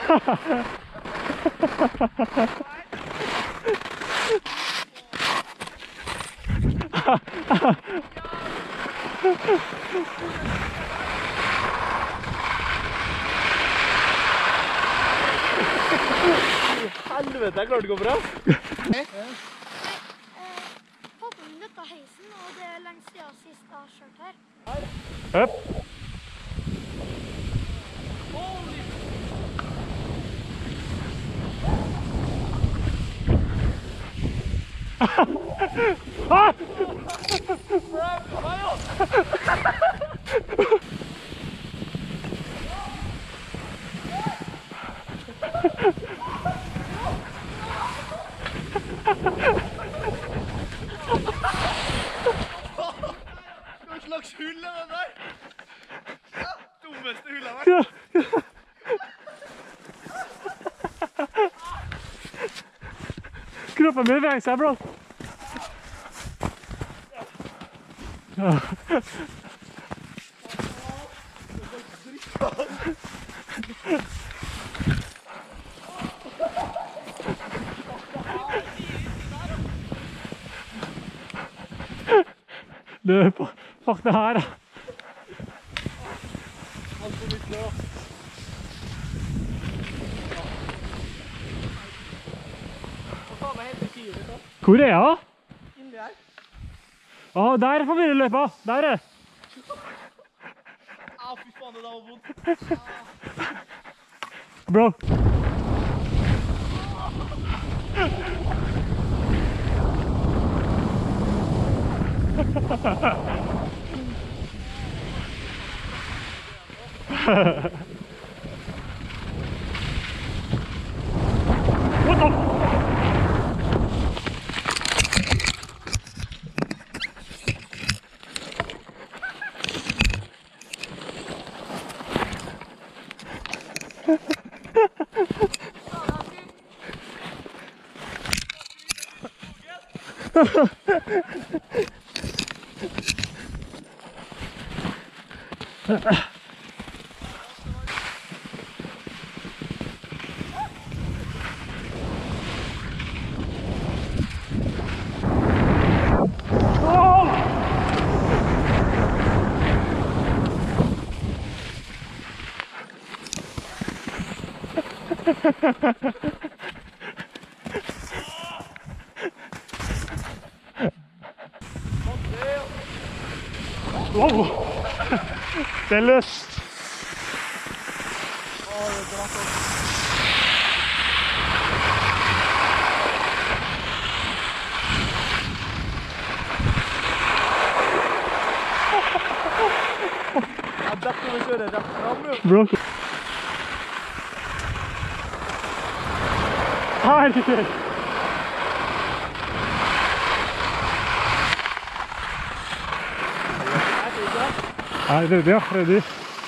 Helvete, jeg klarte det går bra. Håper om dette heisen, og det er lengst siden sist jeg har kjørt her. Opp. Ah! Hva slags hull er det der? Dummeste hullet her. Ja. Kroppen min beveger seg, bro. Ja. Løp på. Fuck det her, da. Hvor er jeg? Inni her. Å, der får vi løpa. Der er det. Au, fy faen, det der var vondt. Bro. What the? Wow! Det er løst. Der kan vi kjøre rett fram, jo. Bro. Herregud. Nei, ready, ja. Ready.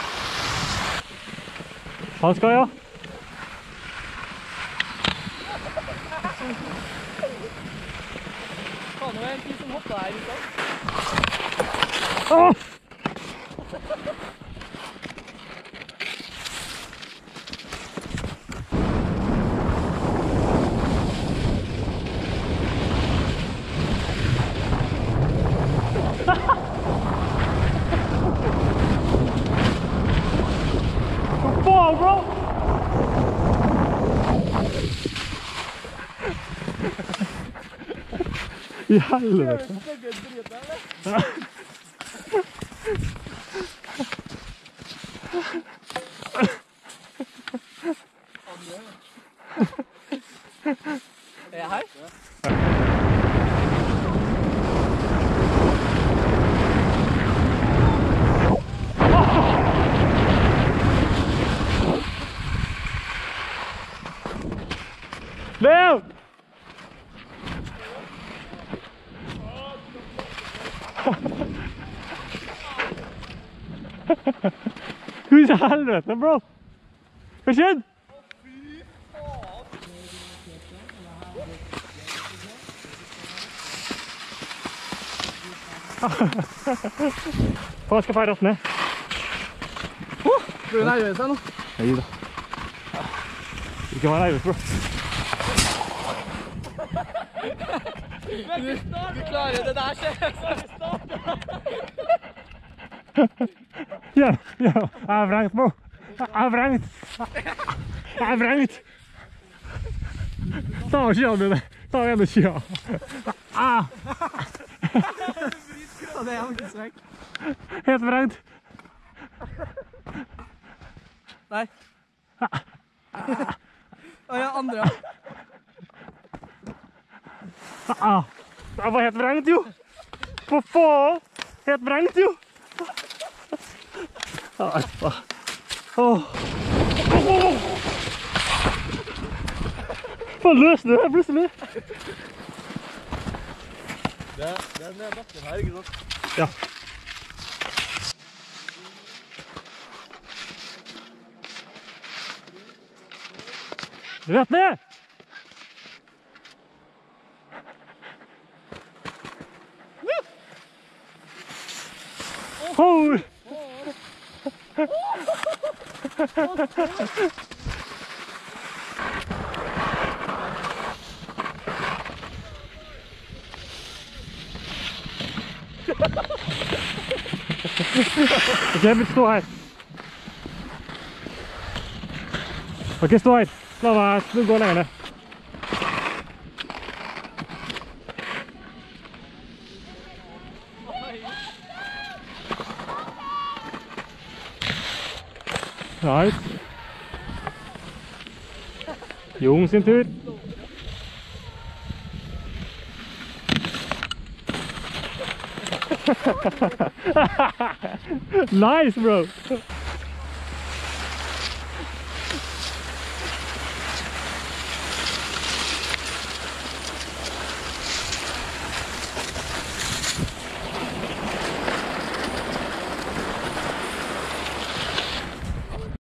Han skal, ja. Faen, det var en tid som hoppet her i dag. Åh! Wow, bro! I helvete. Er jeg her? Leo! Hur i helvete, bro? Hva skjedde? Hva skal feire oss ned? Blir du nervøs her nå? Nei da. Ikke være nervøs, bro. Du klarer det der, sjef. Ja, ja. Jeg er vrengt, bro. Jeg er vrengt. Jeg er vrengt. Ta av skiene mine. Ta av ene skia. Ah. Det er faktisk vekk. Helt vrengt. Nei. Å ja, andre. Ah. Jeg var helt vrengt, jo. For faen. Helt vrengt, jo. Faen, løsne det her plutselig. Det er den bakken her, ikke sant? Ja. Rett ned! Oh! Ok, men stå her. Ok, stå her. La meg gå lenger ned. Right. Jon sin tur. Nice, bro.